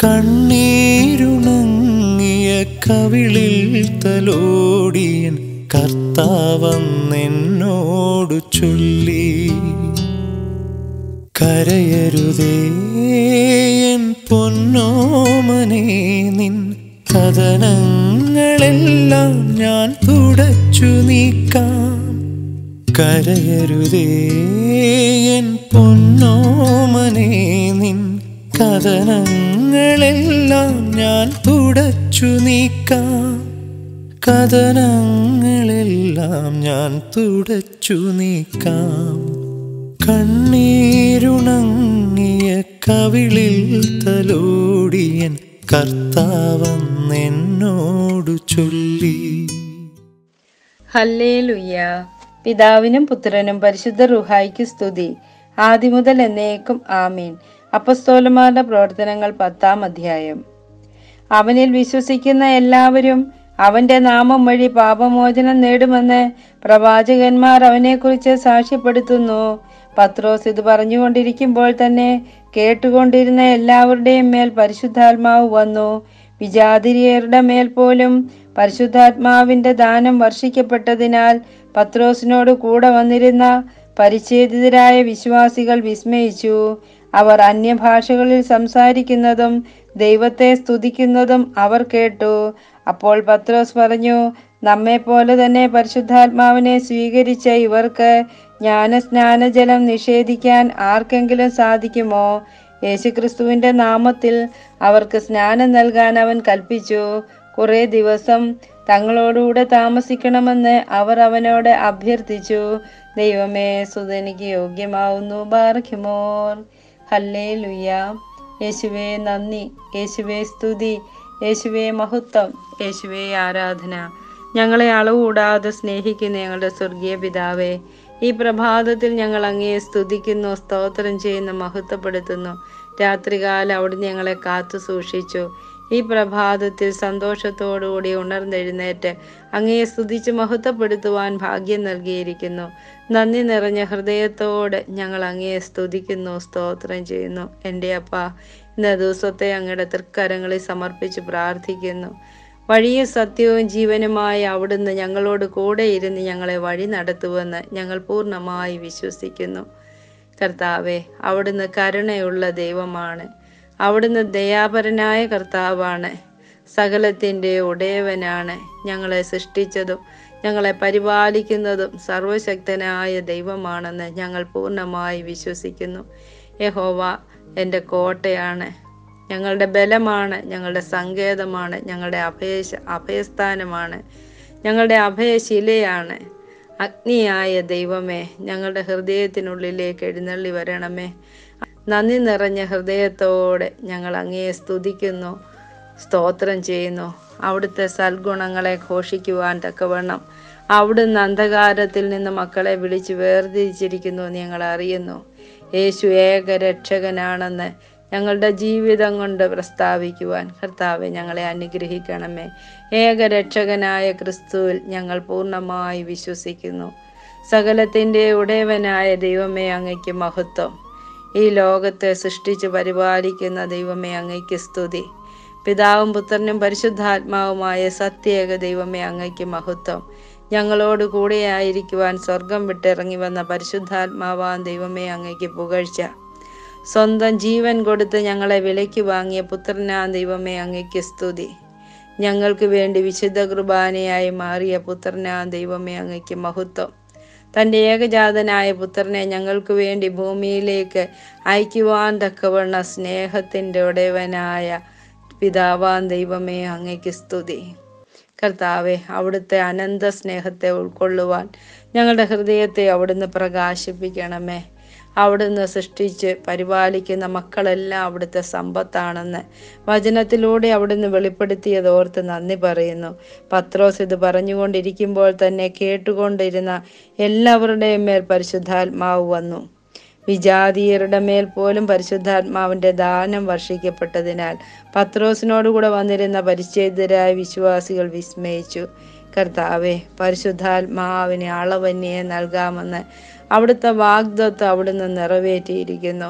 കണ്ണീരുണങ്ങിയ കവിളിൽ തലോടിയൻ കർത്താവെന്നോടു ചൊല്ലി, കരയരുതേ എൻ പൊന്നോമനേ, നിൻ കഥനങ്ങളെല്ലാം ഞാൻ തുടച്ചു നീക്കാം. കരയരുതേ എൻ പൊന്നോമനേ, നിൻ കഥനങ്ങളെല്ലാം ഞാൻ തുടച്ചു നീക്കാം. കഥനങ്ങളെല്ലാം ഞാൻ തുടച്ചു നീക്കാം. കണ്ണീരുണങ്ങിയ കവിളിൽ തലോടിയൻ കർത്താവെന്നോടു ചൊല്ലി. ഹല്ലേലൂയ. പിതാവിനും പുത്രനും പരിശുദ്ധ റൂഹായിക്ക് സ്തുതി, ആദിമുതൽ എന്നേക്കും ആമീൻ. അപ്പസ്തോലന്മാരുടെ പ്രവർത്തനങ്ങൾ 10-ാം അധ്യായം. അവനിൽ വിശ്വസിക്കുന്ന എല്ലാവരും അവന്റെ നാമം വഴി പാപമോചനം നേടുമെന്ന് പ്രവാചകന്മാർ അവനെക്കുറിച്ച് സാക്ഷ്യപ്പെടുത്തുന്നു. പത്രോസ് ഇത് പറഞ്ഞുകൊണ്ടിരിക്കുമ്പോൾ തന്നെ കേട്ടുകൊണ്ടിരുന്ന എല്ലാവരുടെയും മേൽ പരിശുദ്ധാത്മാവ് വന്നു. വിജാതിരിയരുടെ മേൽ പോലും പരിശുദ്ധാത്മാവിന്റെ ദാനം വർഷിക്കപ്പെട്ടതിനാൽ പത്രോസിനോട് കൂടെ വന്നിരുന്ന പരിച്ഛേദിതരായ വിശ്വാസികൾ വിസ്മയിച്ചു. അവർ അന്യഭാഷകളിൽ സംസാരിക്കുന്നതും ദൈവത്തെ സ്തുതിക്കുന്നതും അവർ കേട്ടു. അപ്പോൾ പത്രോസ് പറഞ്ഞു, നമ്മെപ്പോലെ തന്നെ പരിശുദ്ധാത്മാവിനെ സ്വീകരിച്ച ഇവർക്ക് ജ്ഞാനസ്നാനജലം നിഷേധിക്കാൻ ആർക്കെങ്കിലും സാധിക്കുമോ? യേശുക്രിസ്തുവിന്റെ നാമത്തിൽ അവർക്ക് സ്നാനം നൽകാൻ അവൻ കൽപ്പിച്ചു. കുറെ ദിവസം തങ്ങളോടുകൂടെ താമസിക്കണമെന്ന് അവർ അവനോട് അഭ്യർത്ഥിച്ചു. ദൈവമേ, സുതനിക്ക് യോഗ്യമാവുന്നു. ബാറഖ്യമോർ. ഹല്ലേലൂയ. യേശുവേ നന്ദി, യേശുവേ സ്തുതി, യേശുവേ മഹത്വം, യേശുവേ ആരാധന. ഞങ്ങളെ അളവുകൂടാതെ സ്നേഹിക്കുന്ന ഞങ്ങളുടെ സ്വർഗീയ പിതാവേ, ഈ പ്രഭാതത്തിൽ ഞങ്ങൾ അങ്ങയെ സ്തുതിക്കുന്നു, സ്തോത്രം ചെയ്യുന്നു, മഹത്വപ്പെടുത്തുന്നു. രാത്രികാലം അവിടുന്ന് ഞങ്ങളെ കാത്തു സൂക്ഷിച്ചു. ഈ പ്രഭാതത്തിൽ സന്തോഷത്തോടുകൂടി ഉണർന്നെഴുന്നേറ്റ് അങ്ങയെ സ്തുതിച്ച് മഹത്വപ്പെടുത്തുവാൻ ഭാഗ്യം നൽകിയിരിക്കുന്നു. നന്ദി നിറഞ്ഞ ഹൃദയത്തോട് ഞങ്ങൾ അങ്ങയെ സ്തുതിക്കുന്നു, സ്തോത്രം ചെയ്യുന്നു. എൻ്റെ അപ്പ, ഇന്ന ദിവസത്തെ അങ്ങയുടെ തൃക്കരങ്ങളിൽ സമർപ്പിച്ച് പ്രാർത്ഥിക്കുന്നു. വഴിയും സത്യവും ജീവനുമായ അവിടുന്ന് ഞങ്ങളോട് കൂടെ ഇരുന്ന് ഞങ്ങളെ വഴി നടത്തുമെന്ന് ഞങ്ങൾ പൂർണ്ണമായി വിശ്വസിക്കുന്നു. കർത്താവെ, അവിടുന്ന് കരുണയുള്ള ദൈവമാണ്. അവിടുന്ന് ദയാപരനായ കർത്താവാണ്. സകലത്തിൻ്റെ ഉടയവനാണ്. ഞങ്ങളെ സൃഷ്ടിച്ചതും ഞങ്ങളെ പരിപാലിക്കുന്നതും സർവശക്തനായ ദൈവമാണെന്ന് ഞങ്ങൾ പൂർണ്ണമായി വിശ്വസിക്കുന്നു. യഹോവ എൻ്റെ കോട്ടയാണ്, ഞങ്ങളുടെ ബലമാണ്, ഞങ്ങളുടെ സങ്കേതമാണ്, ഞങ്ങളുടെ അഭയസ്ഥാനമാണ്, ഞങ്ങളുടെ അഭയശിലയാണ്. അഗ്നിയായ ദൈവമേ, ഞങ്ങളുടെ ഹൃദയത്തിനുള്ളിലേക്ക് എഴുന്നള്ളി വരണമേ. നന്ദി നിറഞ്ഞ ഹൃദയത്തോടെ ഞങ്ങൾ അങ്ങയെ സ്തുതിക്കുന്നു, സ്തോത്രം ചെയ്യുന്നു. അവിടുത്തെ സൽഗുണങ്ങളെ ഘോഷിക്കുവാൻ തക്കവണ്ണം അവിടുന്ന് അന്ധകാരത്തിൽ നിന്ന് മക്കളെ വിളിച്ച് വേർതിരിച്ചിരിക്കുന്നു ഞങ്ങൾ അറിയുന്നു. യേശു ഏക രക്ഷകനാണെന്ന് ഞങ്ങളുടെ ജീവിതം കൊണ്ട് പ്രസ്താവിക്കുവാൻ കർത്താവെ ഞങ്ങളെ അനുഗ്രഹിക്കണമേ. ഏകരക്ഷകനായ ക്രിസ്തുവിൽ ഞങ്ങൾ പൂർണ്ണമായി വിശ്വസിക്കുന്നു. സകലത്തിൻ്റെ ഉടയവനായ ദൈവമേ, അങ്ങയ്ക്ക് മഹത്വം. ഈ ലോകത്തെ സൃഷ്ടിച്ച് പരിപാലിക്കുന്ന ദൈവമേ, അങ്ങയ്ക്ക് സ്തുതി. പിതാവും പുത്രനും പരിശുദ്ധാത്മാവുമായ സത്യേക ദൈവമേ, അങ്ങയ്ക്ക് മഹത്വം. ഞങ്ങളോട് കൂടെയായിരിക്കുവാൻ സ്വർഗം വിട്ടിറങ്ങി വന്ന പരിശുദ്ധാത്മാവാൻ ദൈവമേ, അങ്ങയ്ക്ക് പുകഴ്ച. സ്വന്തം ജീവൻ കൊടുത്ത് ഞങ്ങളെ വിലയ്ക്ക് വാങ്ങിയ പുത്രനാം ദൈവമേ, അങ്ങയ്ക്ക് സ്തുതി. ഞങ്ങൾക്ക് വേണ്ടി വിശുദ്ധ കുർബാനയായി മാറിയ പുത്രനാം ദൈവമേ, അങ്ങയ്ക്ക് മഹത്വം. തൻ്റെ ഏകജാതനായ പുത്രനെ ഞങ്ങൾക്ക് വേണ്ടി ഭൂമിയിലേക്ക് അയക്കുവാൻ തക്കവണ്ണ സ്നേഹത്തിൻ്റെ ഉടയവനായ പിതാവാൻ ദൈവമേ, അങ്ങയ്ക്ക് സ്തുതി. കർത്താവെ, അവിടുത്തെ അനന്ത സ്നേഹത്തെ ഉൾക്കൊള്ളുവാൻ ഞങ്ങളുടെ ഹൃദയത്തെ അവിടുന്ന് പ്രകാശിപ്പിക്കണമേ. അവിടുന്ന് സൃഷ്ടിച്ച് പരിപാലിക്കുന്ന മക്കളെല്ലാം അവിടുത്തെ സമ്പത്താണെന്ന് വചനത്തിലൂടെ അവിടുന്ന് വെളിപ്പെടുത്തിയത് ഓർത്ത് നന്ദി പറയുന്നു. പത്രോസ് ഇത് പറഞ്ഞുകൊണ്ടിരിക്കുമ്പോൾ തന്നെ കേട്ടുകൊണ്ടിരുന്ന എല്ലാവരുടെയും മേൽ പരിശുദ്ധാത്മാവ് വന്നു. വിജാതീയരുടെ മേൽ പോലും പരിശുദ്ധാത്മാവിൻ്റെ ദാനം വർഷിക്കപ്പെട്ടതിനാൽ പത്രോസിനോടുകൂടെ വന്നിരുന്ന പരിച്ഛേദിതരായ വിശ്വാസികൾ വിസ്മയിച്ചു. കർത്താവെ, പരിശുദ്ധാത്മാവിന് അളവന്യെ നൽകാമെന്ന് അവിടുത്തെ വാഗ്ദത്തം അവിടുന്ന് നിറവേറ്റിയിരിക്കുന്നു.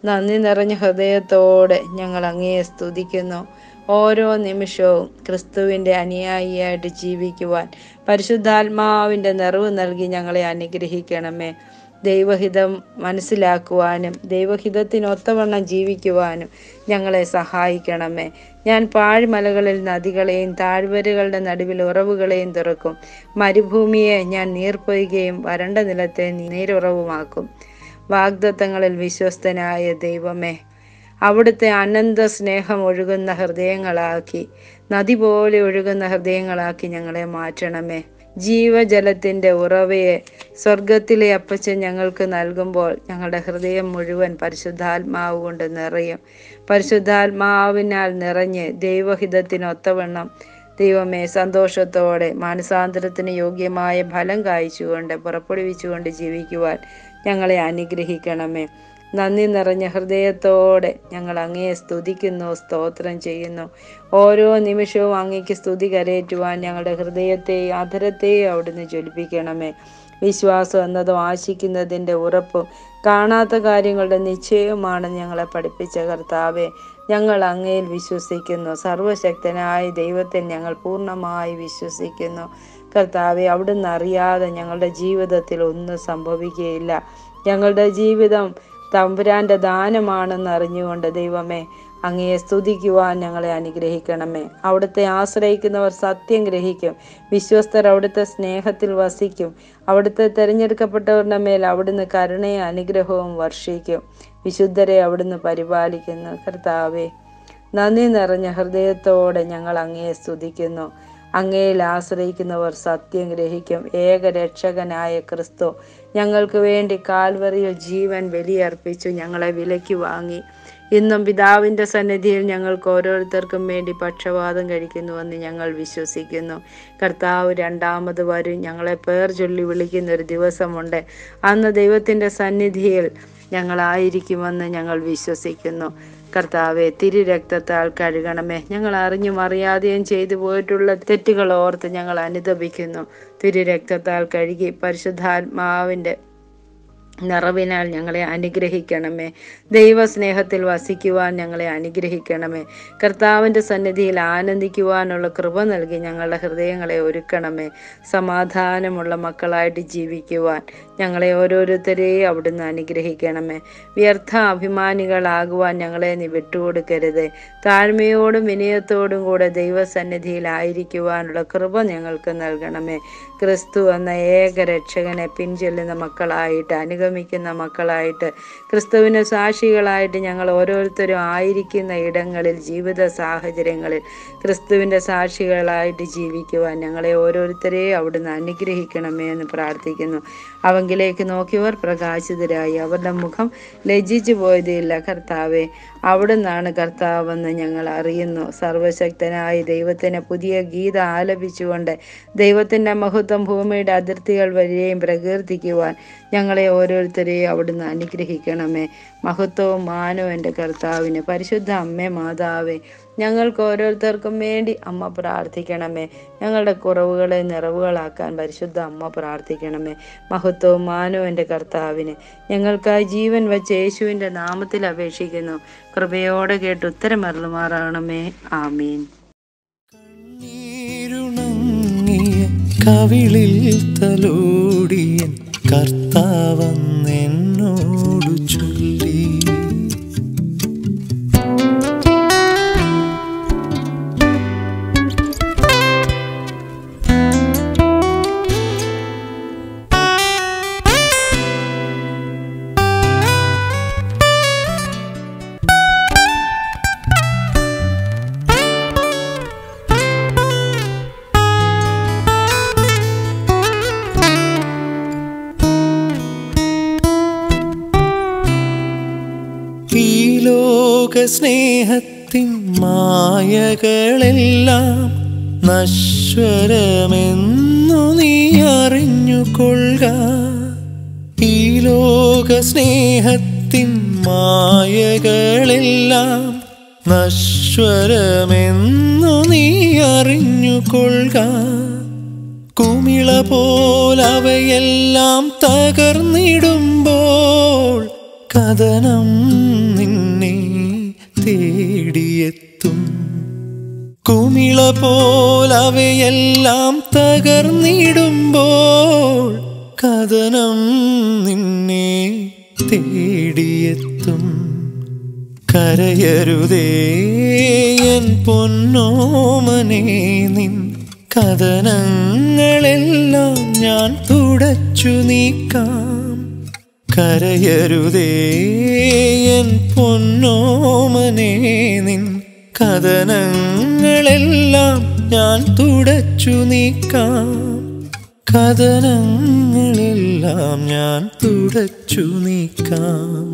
നന്ദി നിറഞ്ഞ ഹൃദയത്തോടെ ഞങ്ങൾ അങ്ങയെ സ്തുതിക്കുന്നു. ഓരോ നിമിഷവും ക്രിസ്തുവിൻ്റെ അനുയായിയായിട്ട് ജീവിക്കുവാൻ പരിശുദ്ധാത്മാവിൻ്റെ നിറവ് നൽകി ഞങ്ങളെ അനുഗ്രഹിക്കണമേ. ദൈവഹിതം മനസ്സിലാക്കുവാനും ദൈവഹിതത്തിനൊത്തവണ്ണം ജീവിക്കുവാനും ഞങ്ങളെ സഹായിക്കണമേ. ഞാൻ പാഴ്മലകളിൽ നദികളെയും താഴ്വരകളുടെ നടുവിൽ ഉറവുകളെയും തുറക്കും. മരുഭൂമിയെ ഞാൻ നീർപ്പൊയ്കയും വരണ്ട നിലത്തെ നീരുറവുമാക്കും. വാഗ്ദത്തങ്ങളിൽ വിശ്വസ്തനായ ദൈവമേ, അവിടുത്തെ അനന്ത സ്നേഹം ഒഴുകുന്ന ഹൃദയങ്ങളാക്കി, നദി പോലെ ഒഴുകുന്ന ഹൃദയങ്ങളാക്കി ഞങ്ങളെ മാറ്റണമേ. ജീവജലത്തിൻ്റെ ഉറവയെ സ്വർഗത്തിലെ അപ്പച്ചൻ ഞങ്ങൾക്ക് നൽകുമ്പോൾ ഞങ്ങളുടെ ഹൃദയം മുഴുവൻ പരിശുദ്ധാത്മാവ് കൊണ്ട് നിറയും. പരിശുദ്ധാത്മാവിനാൽ നിറഞ്ഞ് ദൈവഹിതത്തിനൊത്തവണ്ണം ദൈവമേ സന്തോഷത്തോടെ മാനസാന്തരത്തിന് യോഗ്യമായ ഫലം കായ്ച്ചുകൊണ്ട് പുറപ്പെടുവിച്ചുകൊണ്ട് ജീവിക്കുവാൻ ഞങ്ങളെ അനുഗ്രഹിക്കണമേ. നന്ദി നിറഞ്ഞ ഹൃദയത്തോടെ ഞങ്ങൾ അങ്ങയെ സ്തുതിക്കുന്നു, സ്തോത്രം ചെയ്യുന്നു. ഓരോ നിമിഷവും അങ്ങയ്ക്ക് സ്തുതി കരയേറ്റുവാൻ ഞങ്ങളുടെ ഹൃദയത്തെയും അധരത്തെയും അവിടുന്ന് ജ്വലിപ്പിക്കണമേ. വിശ്വാസം എന്നതും ആശിക്കുന്നതിൻ്റെ ഉറപ്പും കാണാത്ത കാര്യങ്ങളുടെ നിശ്ചയവുമാണ് ഞങ്ങളെ പഠിപ്പിച്ച കർത്താവെ. ഞങ്ങൾ അങ്ങയിൽ വിശ്വസിക്കുന്നു. സർവശക്തനായ ദൈവത്തിൽ ഞങ്ങൾ പൂർണ്ണമായി വിശ്വസിക്കുന്നു. കർത്താവെ, അവിടുന്ന് അറിയാതെ ഞങ്ങളുടെ ജീവിതത്തിൽ ഒന്നും സംഭവിക്കുകയില്ല. ഞങ്ങളുടെ ജീവിതം തമ്പുരാൻ്റെ ദാനമാണെന്ന് അറിഞ്ഞുകൊണ്ട് ദൈവമേ അങ്ങയെ സ്തുതിക്കുവാൻ ഞങ്ങളെ അനുഗ്രഹിക്കണമേ. അവിടുത്തെ ആശ്രയിക്കുന്നവർ സത്യം ഗ്രഹിക്കും. വിശ്വസ്തർ അവിടുത്തെ സ്നേഹത്തിൽ വസിക്കും. അവിടുത്തെ തിരഞ്ഞെടുക്കപ്പെട്ടവരുടെ മേൽ അവിടുന്ന് കരുണയും അനുഗ്രഹവും വർഷിക്കും. വിശുദ്ധരെ അവിടുന്ന് പരിപാലിക്കുന്നു. കർത്താവേ, നന്ദി നിറഞ്ഞ ഹൃദയത്തോടെ ഞങ്ങൾ അങ്ങയെ സ്തുതിക്കുന്നു. അങ്ങയിൽ ആശ്രയിക്കുന്നവർ സത്യം ഗ്രഹിക്കും. ഏകരക്ഷകനായ ക്രിസ്തു ഞങ്ങൾക്ക് വേണ്ടി കാൽവറിയിൽ ജീവൻ ബലിയർപ്പിച്ചു ഞങ്ങളെ വിലയ്ക്ക് വാങ്ങി. ഇന്നും പിതാവിൻ്റെ സന്നിധിയിൽ ഞങ്ങൾക്ക് ഓരോരുത്തർക്കും വേണ്ടി പക്ഷവാതം കഴിക്കുന്നുവെന്ന് ഞങ്ങൾ വിശ്വസിക്കുന്നു. കർത്താവ് രണ്ടാമത് വരും. ഞങ്ങളെ പേർ ചൊല്ലി വിളിക്കുന്ന ഒരു ദിവസമുണ്ട്. അന്ന് ദൈവത്തിൻ്റെ സന്നിധിയിൽ ഞങ്ങളായിരിക്കുമെന്ന് ഞങ്ങൾ വിശ്വസിക്കുന്നു. കർത്താവെ, തിരുരക്തത്താൽ കഴുകണമേ. ഞങ്ങൾ അറിഞ്ഞും അറിയാതെയും ചെയ്തു പോയിട്ടുള്ള തെറ്റുകൾ ഓർത്ത് ഞങ്ങൾ അനുതപിക്കുന്നു. തിരുരക്തത്താൽ കഴുകി പരിശുദ്ധാത്മാവിൻ്റെ നിറവിനാൽ ഞങ്ങളെ അനുഗ്രഹിക്കണമേ. ദൈവസ്നേഹത്തിൽ വസിക്കുവാൻ ഞങ്ങളെ അനുഗ്രഹിക്കണമേ. കർത്താവിൻ്റെ സന്നിധിയിൽ ആനന്ദിക്കുവാനുള്ള കൃപ നൽകി ഞങ്ങളുടെ ഹൃദയങ്ങളെ ഒരുക്കണമേ. സമാധാനമുള്ള മക്കളായിട്ട് ജീവിക്കുവാൻ ഞങ്ങളെ ഓരോരുത്തരെയും അവിടുന്ന് അനുഗ്രഹിക്കണമേ. വ്യർത്ഥ അഭിമാനികളാകുവാൻ ഞങ്ങളെ നീ വിട്ടുകൊടുക്കരുത്. താഴ്മയോടും വിനയത്തോടും കൂടെ ദൈവസന്നിധിയിലായിരിക്കുവാനുള്ള കൃപ ഞങ്ങൾക്ക് നൽകണമേ. ക്രിസ്തു എന്ന ഏക രക്ഷകനെ പിൻചെല്ലുന്ന മക്കളായിട്ട്, അനുഗമിക്കുന്ന മക്കളായിട്ട്, ക്രിസ്തുവിന് സാക്ഷികളായിട്ട് ഞങ്ങൾ ഓരോരുത്തരും ആയിരിക്കുന്ന ഇടങ്ങളിൽ, ജീവിത സാഹചര്യങ്ങളിൽ ക്രിസ്തുവിൻ്റെ സാക്ഷികളായിട്ട് ജീവിക്കുവാൻ ഞങ്ങളെ ഓരോരുത്തരെയും അവിടുന്ന് അനുഗ്രഹിക്കണമേ എന്ന് പ്രാർത്ഥിക്കുന്നു. അവങ്കിലേക്ക് നോക്കിയവർ പ്രകാശിതരായി, അവരുടെ മുഖം ലജ്ജിച്ചു പോയതില്ല. കർത്താവെ, അവിടുന്നാണ് കർത്താവെന്ന് ഞങ്ങൾ അറിയുന്നു. സർവശക്തനായ ദൈവത്തിന് പുതിയ ഗീതം ആലപിച്ചുകൊണ്ട് ദൈവത്തിൻ്റെ മഹത്വം ഭൂമിയുടെ അതിർത്തികൾ വരെയും പ്രകീർത്തിക്കുവാൻ ഞങ്ങളെ ഓരോരുത്തരെയും അവിടുന്ന് അനുഗ്രഹിക്കണമേ. മഹത്വവും മാനവും എൻ്റെ കർത്താവിന്. പരിശുദ്ധ അമ്മേ മാതാവേ, ഞങ്ങൾക്ക് ഓരോരുത്തർക്കും വേണ്ടി അമ്മ പ്രാർത്ഥിക്കണമേ. ഞങ്ങളുടെ കുറവുകളെ നിറവുകളാക്കാൻ പരിശുദ്ധ അമ്മ പ്രാർത്ഥിക്കണമേ. മഹത്വവും മാനവും എൻ്റെ കർത്താവിന്. ഞങ്ങൾക്കായി ജീവൻ വച്ച യേശുവിൻ്റെ നാമത്തിൽ അപേക്ഷിക്കുന്നു. കൃപയോടെ കേട്ട് ഉത്തരമരുളുമാറാകണമേ. ആമീൻ. കവിളിൽ തലോടിയൻ കർത്താവെന്നോടു ചൊല്ലി. സ്നേഹത്തിൻ മായകളെല്ലാം നശ്വരമെന്നു നീ അറിഞ്ഞുകൊള്ളുക. ഈ ലോക സ്നേഹത്തിൻ മായകളെല്ലാം നശ്വരമെന്നു നീ അറിഞ്ഞുകൊള്ളുക. കുമിള പോലവയെല്ലാം തകർന്നിടുമ്പോൾ കഥനം തേടിയെത്തും. കുമിള പോലവയെല്ലാം തകർന്നിടുമ്പോൾ കഥനം നിന്നെ തേടിയെത്തും. കരയരുതേ എൻ പൊന്നോമനേ, നിൻ കഥനങ്ങളെല്ലാം ഞാൻ തുടച്ചു നീക്കാം. കരയരുതേ എൻ പൊന്നോമനേ, നിൻ കഥനങ്ങളെല്ലാം ഞാൻ തുടച്ചു നീക്കാം. കഥനങ്ങളെല്ലാം ഞാൻ തുടച്ചു നീക്കാം.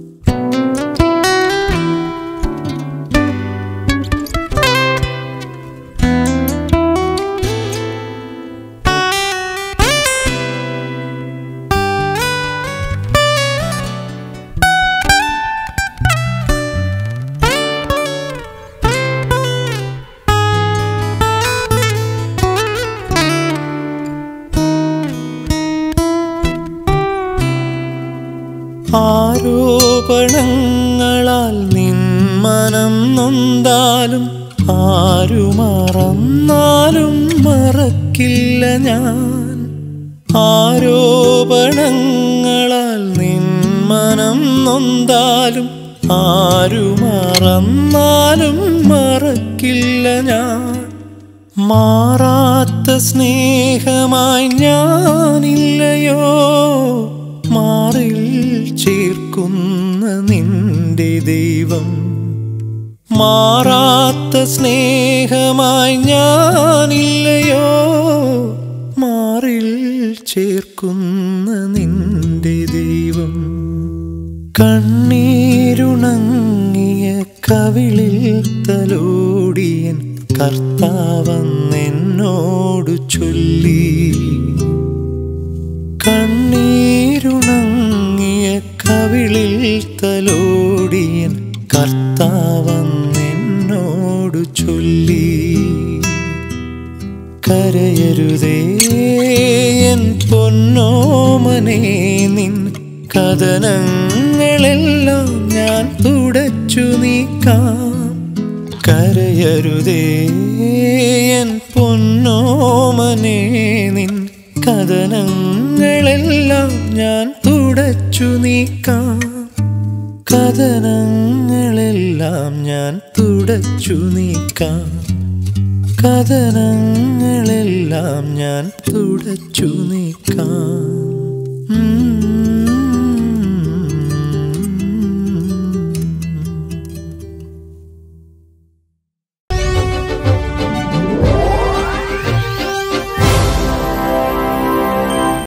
ആരോപണങ്ങളാൽ നിൻ മനം നൊന്താലും ആരു മറന്നാലും മറക്കില്ല ഞാൻ. ആരോപണങ്ങളാൽ നിൻ മനം നൊന്താലും ആരു മറന്നാലും മറക്കില്ല ഞാൻ. മാറാത്ത സ്നേഹമായി ഞാനില്ലയോ, മാറിൽ ചേർക്കുന്ന നിന്റെ ദൈവം. മാറാത്ത സ്നേഹമായി ഞാനില്ലയോ, മാറിൽ ചേർക്കുന്ന നിന്റെ ദൈവം. കണ്ണീരുണങ്ങിയ കവിളിൽ തലോടിയൻ കർത്താവെന്നോടു ചൊല്ലി. കണ്ണീരുണങ്ങിയ കവിളിൽ തലോടിയൻ കർത്താവെന്നോടു ചൊല്ലി. കരയരുതേ എൻ പൊന്നോമനേ, നിൻ കഥനങ്ങളെല്ലാം ഞാൻ തുടച്ചു നീക്കാം. കരയരുതേ എൻ പൊന്നോമനേ, നിൻ കഥനങ്ങളെല്ലാം ഞാൻ തുടച്ചു നീക്കാം. കഥനങ്ങളെല്ലാം ഞാൻ തുടച്ചു നീക്കാം. കഥനങ്ങളെല്ലാം ഞാൻ തുടച്ചു നീക്കാം.